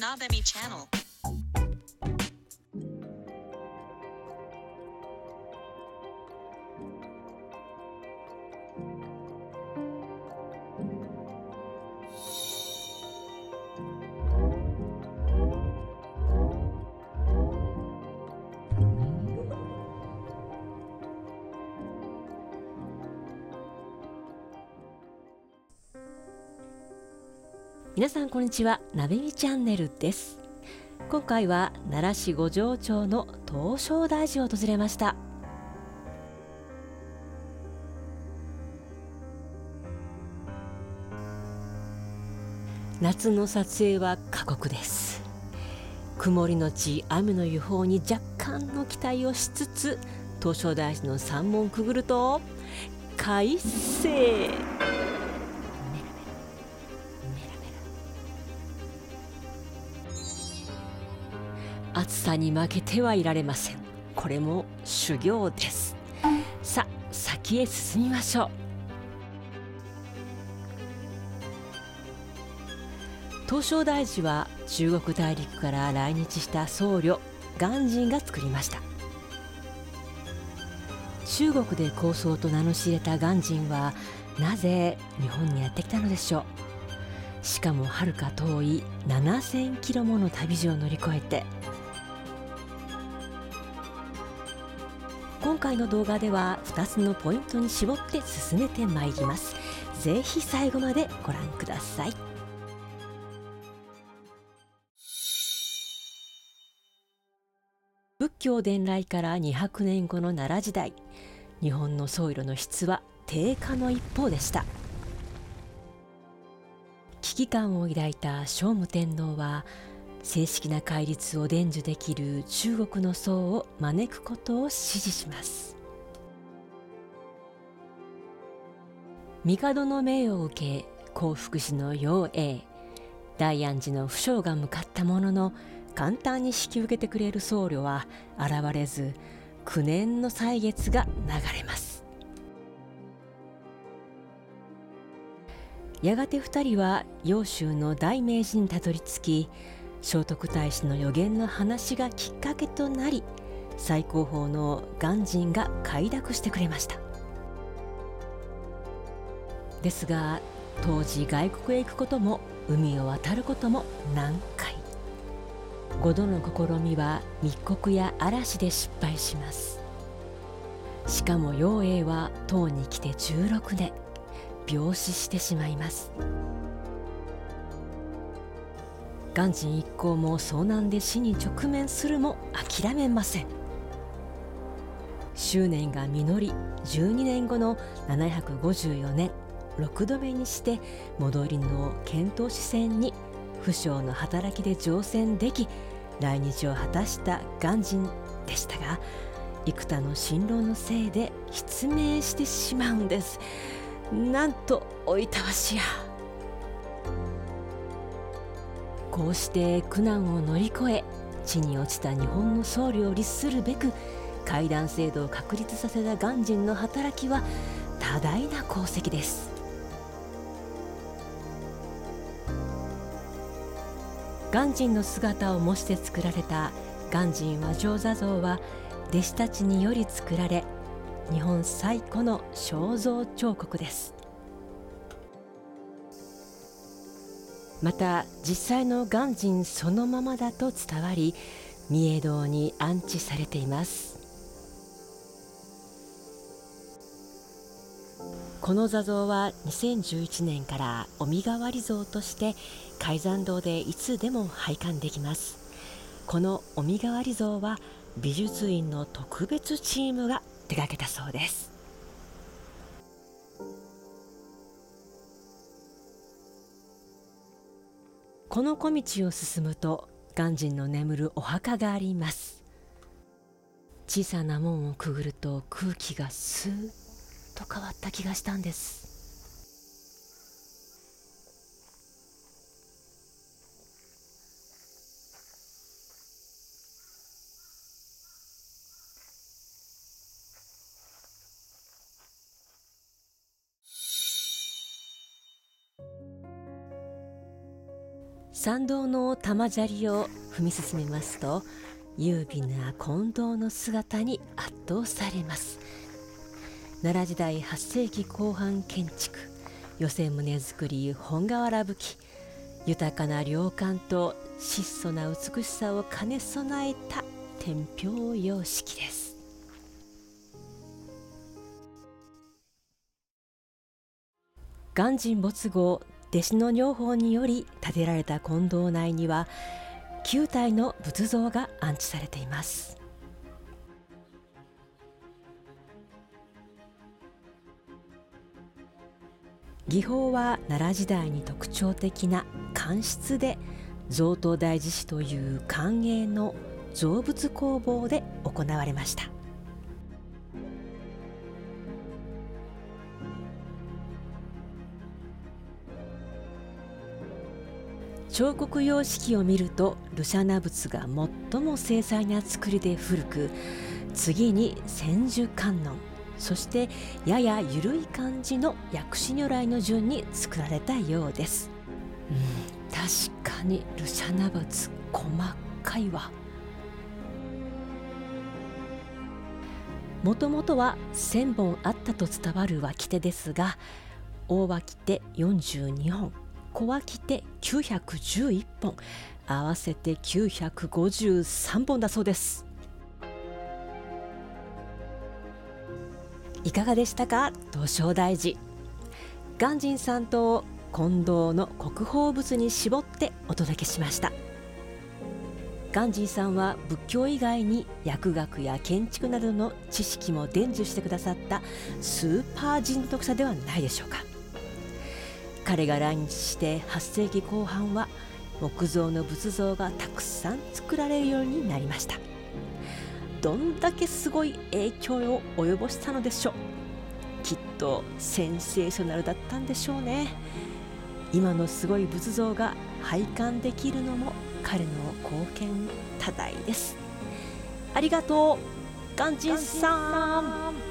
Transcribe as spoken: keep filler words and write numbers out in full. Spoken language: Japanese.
Nabemi Channel. 皆さんこんにちは、なべみチャンネルです。今回は奈良市五条町の東照大寺を訪れました。夏の撮影は過酷です。曇りのち雨の予報に若干の期待をしつつ、東照大寺の山門くぐると快晴。暑さに負けてはいられません。これも修行です。さあ、先へ進みましょう。東照大寺は中国大陸から来日した僧侶鑑真が作りました。中国で高僧と名の知れた鑑真はなぜ日本にやってきたのでしょう。しかもはるか遠いななせんキロもの旅路を乗り越えて。今回の動画ではふたつのポイントに絞って進めてまいります。ぜひ最後までご覧ください。仏教伝来からにひゃくねんごの奈良時代、日本の僧侶の質は低下の一方でした。危機感を抱いた聖武天皇は正式な戒律を伝授できる中国の僧を招くことを指示します。帝の命を受け興福寺の陽永、大安寺の不肖が向かったものの、簡単に引き受けてくれる僧侶は現れず、きゅうねんの歳月が流れます。やがて二人は揚州の大明寺にたどり着き、聖徳太子の予言の話がきっかけとなり、最高峰の鑑真が快諾してくれました。ですが当時外国へ行くことも海を渡ることも難解。ごどの試みは密告や嵐で失敗します。しかも陽永は唐に来てじゅうろくねん、病死してしまいます。鑑真一行も遭難で死に直面するも諦めません。執念が実り、じゅうにねんごのななひゃくごじゅうよねん、ろくどめにして戻りの遣唐使船に不肖の働きで乗船でき、来日を果たした鑑真でしたが、幾多の辛労のせいで失明してしまうんです。なんとおいたわしや。こうして苦難を乗り越え、地に落ちた日本の僧侶を律するべく戒壇制度を確立させた鑑真の働きは多大な功績です。鑑真の姿を模して作られた鑑真和上坐像は弟子たちにより作られ、日本最古の肖像彫刻です。また実際の鑑真そのままだと伝わり、御影堂に安置されています。この坐像はにせんじゅういちねんからお身代わり像として開山堂でいつでも拝観できます。このお身代わり像は美術院の特別チームが手掛けたそうです。この小道を進むと鑑真の眠るお墓があります。小さな門をくぐると空気がスーッと変わった気がしたんです。 参道の玉砂利を踏み進めますと、優美な金堂の姿に圧倒されます。奈良時代はっせいきこう半建築、寄せ棟造り本瓦葺き、豊かな良感と質素な美しさを兼ね備えた天平様式です。鑑真没後、弟子の女房により建てられた金堂内にはきゅう体の仏像が安置されています。技法は奈良時代に特徴的な乾漆で、贈答大寺師という官営の造仏工房で行われました。彫刻様式を見ると、盧舎那仏が最も精細な作りで古く、次に千手観音、そしてやや緩い感じの薬師如来の順に作られたようです。うん、確かに盧舎那仏細かいわ。もともとはせんぼんあったと伝わる脇手ですが、大脇手よんじゅうにほん、小脇手きゅうひゃくじゅういっぽん、合わせてきゅうひゃくごじゅうさんぼんだそうです。いかがでしたか、東照大寺。鑑真さんと金堂の国宝仏に絞ってお届けしました。鑑真さんは仏教以外に薬学や建築などの知識も伝授してくださったスーパー人徳者ではないでしょうか。彼が来日してはっせいきこう半は木造の仏像がたくさん作られるようになりました。どんだけすごい影響を及ぼしたのでしょう。きっとセンセーショナルだったんでしょうね。今のすごい仏像が拝観できるのも彼の貢献多大です。ありがとう、鑑真さん。